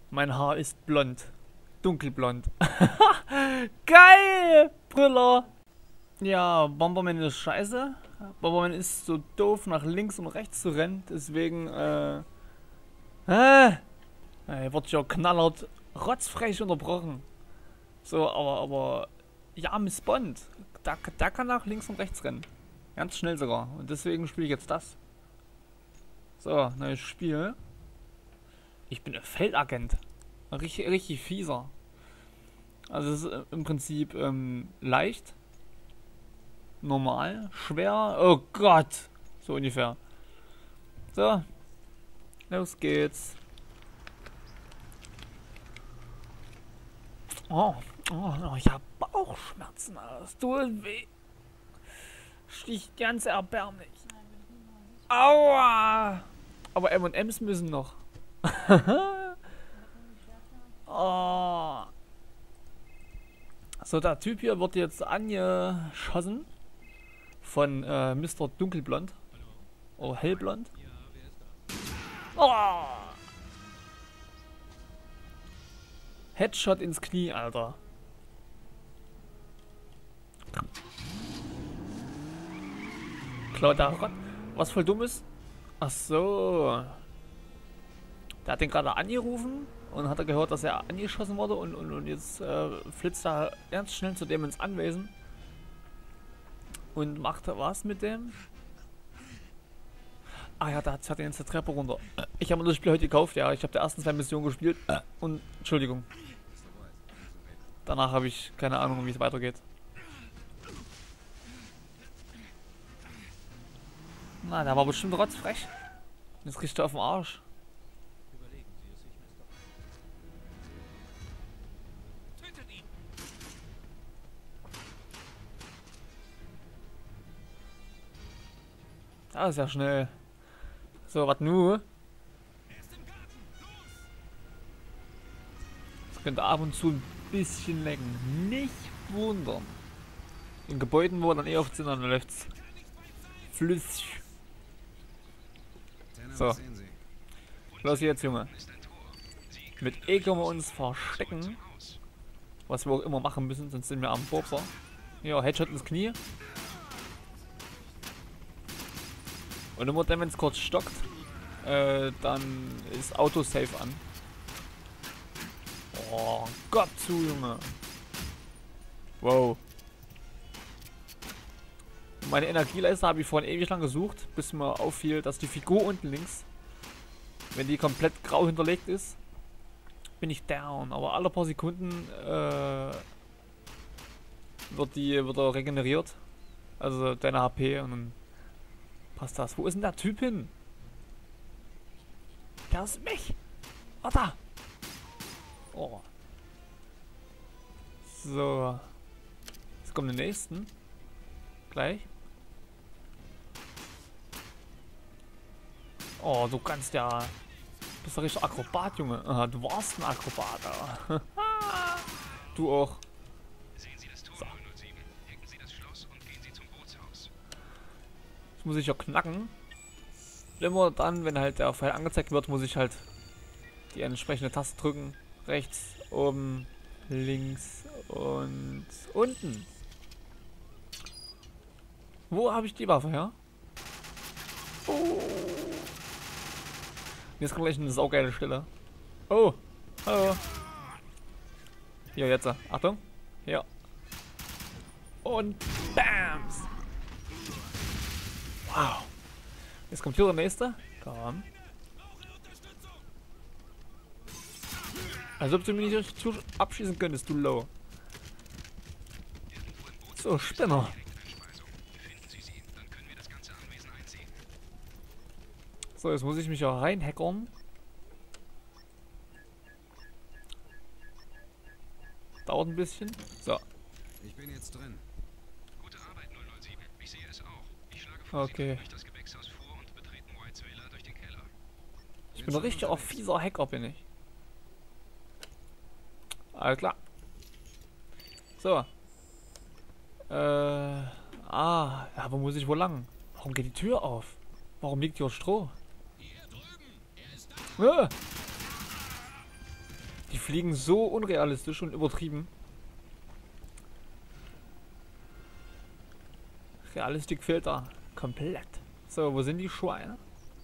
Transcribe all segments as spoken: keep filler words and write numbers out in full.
Mein Haar ist blond. Dunkelblond. Geil! Brüller! Ja, Bomberman ist scheiße. Bomberman ist so doof, nach links und rechts zu rennen. Deswegen, äh... Äh, er wird ja knallhart rotzfrech unterbrochen. So, aber, aber... Ja, Miss Bond. Da, da kann nach links und rechts rennen. Ganz schnell sogar. Und deswegen spiele ich jetzt das. So, neues Spiel. Ich bin ein Feldagent. Richtig, richtig fieser. Also es ist im Prinzip ähm, leicht. Normal. Schwer. Oh Gott. So ungefähr. So. Los geht's. Oh. Oh, oh ich hab Bauchschmerzen. Das tut weh. Stich ganz erbärmlich. Aua. Aber M und M's müssen noch. Oh. So, der Typ hier wird jetzt angeschossen von äh, Mister Dunkelblond. Oh, hellblond. Oh. Headshot ins Knie, Alter. Klaut der Rott. Was voll dumm ist? Ach so. Der hat den gerade angerufen und hat er gehört, dass er angeschossen wurde und, und, und jetzt äh, flitzt er ganz schnell zu dem ins Anwesen und macht er was mit dem? Ah ja, da hat er jetzt die Treppe runter. Ich habe mir das Spiel heute gekauft, ja. Ich habe die ersten zwei Missionen gespielt und Entschuldigung. Danach habe ich keine Ahnung, wie es weitergeht. Na, der war bestimmt rotzfrech. Jetzt kriegst du auf den Arsch. Das ist ja schnell. So, was nu? Das könnte ab und zu ein bisschen lecken. Nicht wundern. In Gebäuden, wo dann eh oft sind, dann läuft's flüssig. So. Los jetzt, Junge. Mit E können wir uns verstecken. Was wir auch immer machen müssen, sonst sind wir am Bobser. Ja, Headshot ins Knie. Und immer dann, wenn es kurz stockt, äh, dann ist Autosave an. Oh Gott zu, Junge. Wow. Meine Energieleiste habe ich vorhin ewig lang gesucht, bis mir auffiel, dass die Figur unten links, wenn die komplett grau hinterlegt ist, bin ich down. Aber alle paar Sekunden äh, wird die wird er regeneriert. Also deine H P und dann passt das. Wo ist denn der Typ hin? Der ist mich. Oh, da. Oh. So. Jetzt kommen die nächsten. Gleich. Oh, du kannst ja... Du bist doch richtig Akrobat, Junge. Aha, du warst ein Akrobat, aber. Du auch. So. Das muss ich ja knacken. Immer dann, wenn halt der Pfeil angezeigt wird, muss ich halt die entsprechende Taste drücken. Rechts, oben, links und unten. Wo habe ich die Waffe her? Oh. Jetzt kommt gleich eine saugeile Stelle. Oh. Hallo. Hier, jetzt. Achtung. Ja. Und BAMS. Wow. Jetzt kommt hier der nächste. Komm. Als ob du mich nicht richtig abschießen könntest, du Low. So, Spinner. So, jetzt muss ich mich ja reinhackern. Dauert ein bisschen. So. Ich bin jetzt drin. Gute Arbeit, null null sieben. Ich sehe es auch. Ich schlage vor, Okay. Sie kommen durch das Gewächshaus vor und betreten Whites Villa durch den Keller. Ich bin ein richtiger fieser Hacker, bin ich. Alles klar. So. Äh. Ah, ja, wo muss ich wohl lang? Warum geht die Tür auf? Warum liegt hier Stroh? Hier drüben. Er ist da. Äh. fliegen so unrealistisch und übertrieben. Realistik fehlt da komplett. So, wo sind die Schweine?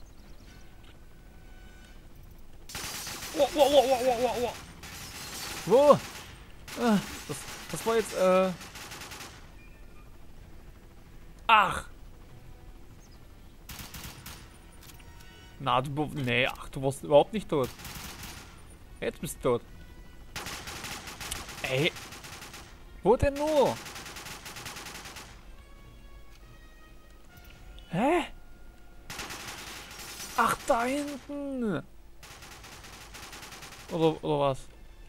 Oh, oh, oh, oh, oh, oh, oh. Wo? Ah, das, das war jetzt, äh... Ach! Na, du... Nee, ach, du warst überhaupt nicht tot. Jetzt bist du tot. Ey! Wo denn nur? Hä? Ach, da hinten! Oder, oder was?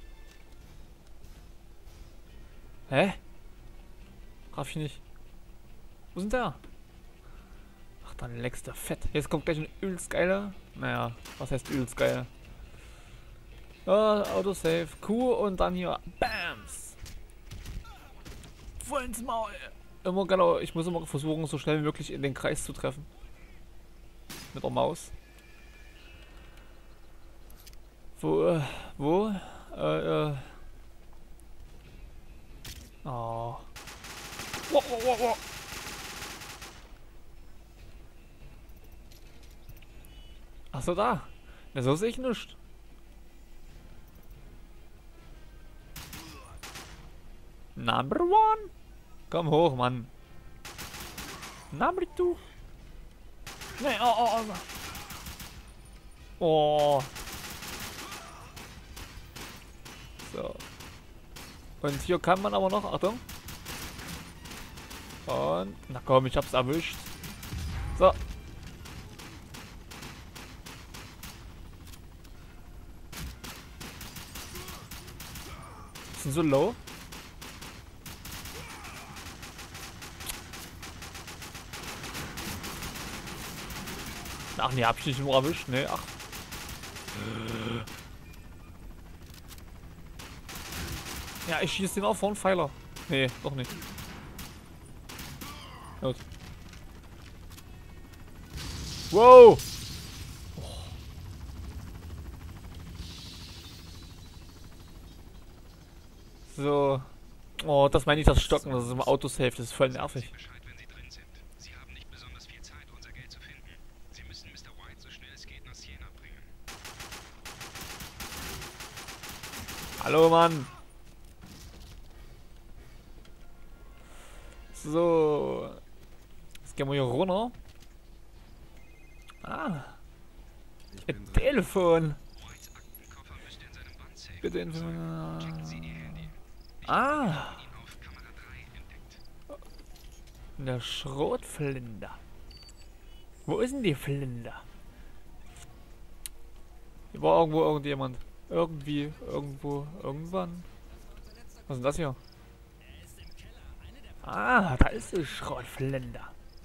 Hä? Raff ich nicht. Wo sind der? Ach, dann leckst du fett. Jetzt kommt gleich ein übelst geiler. Naja, was heißt übelst geil? Ah, Autosave. Q und dann hier. Bams! Voll ins Maul! Immer genau, ich muss immer versuchen, so schnell wie möglich in den Kreis zu treffen. Mit der Maus. Wo, äh, wo? Äh, äh. Oh. Wow, wow, wow, wow. Achso, da. Na, so sehe ich nichts. Number one. Komm hoch, Mann. Number two. Nee, oh, oh, oh. Oh. So. Und hier kann man aber noch, Achtung. Und, na komm, ich hab's erwischt. So. Sind so low. Ach nee, hab ich nicht nur erwischt, ne? Ach. Ja, ich schieße den auch vor einen Pfeiler. Nee, doch nicht. Gut. Wow! Oh. So. Oh, das meine ich, das Stocken, das ist im Autosave, das ist voll nervig. Bescheid, wenn Sie drin sind. Sie haben nicht besonders viel Zeit, unser Geld zu finden. Sie müssen Mister White so schnell es geht nach Siena bringen. Hallo, Mann. So. Jetzt gehen wir hier runter. Ah. Ein Telefon. Whites Aktenkoffer müsste in seinem Wandsafe Bitte sein. informieren. Checken Sie Ihr Handy. Ich Ah. habe ihn auf Kamera drei entdeckt. Eine Schrotflinte. Wo ist denn die Flinte? Hier war irgendwo irgendjemand. Irgendwie, irgendwo, irgendwann. Was ist denn das hier? Ah, da ist die Schrotflinte.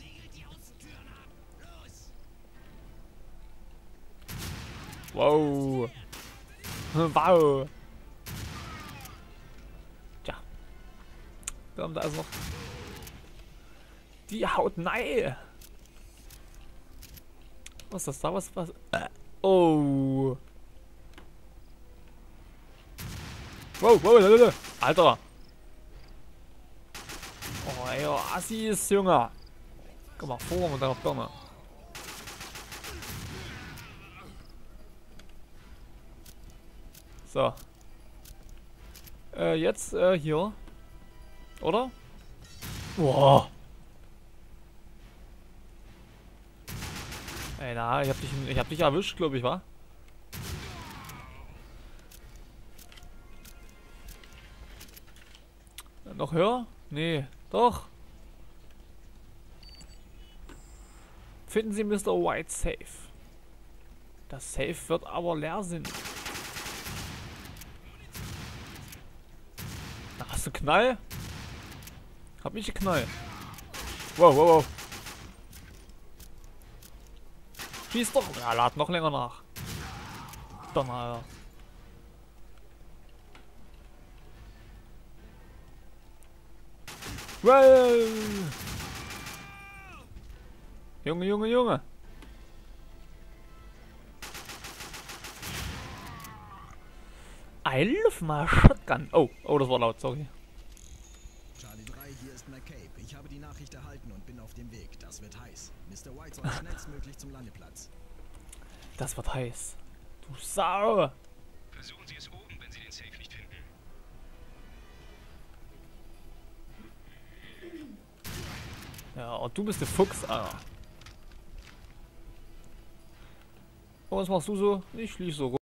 Wow. Wow. Tja. Da ist noch. Die haut nein. Was ist das da? Was? Was? Äh. Oh. Wow, wow, Alter. Oh, ey, oh, Assis, Junge. Komm mal vor mit deiner Birne. So. Äh, jetzt, äh, hier. Oder? Boah. Ey, na, ich hab dich, ich hab dich erwischt, glaube ich, wa? Noch höher? Nee, doch. Finden Sie Mister White safe. Das Safe wird aber leer sein. Na, hast du Knall? Hab ich Knall. Wow, wow, wow. Schieß doch. Ja, lad noch länger nach. Donner, Alter. Wow. Junge, Junge, Junge. I love my shotgun. Oh, oh, das war laut, sorry. Charlie drei, hier ist McCabe. Ich habe die Nachricht erhalten und bin auf dem Weg. Das wird heiß. Mister White soll schnellstmöglich zum Landeplatz. Das wird heiß. Du Sau. Versuchen Sie es oben, wenn Sie den Safe nicht finden. Ja, und du bist der Fuchs, Alter. Und was machst du so? Ich lief so rum.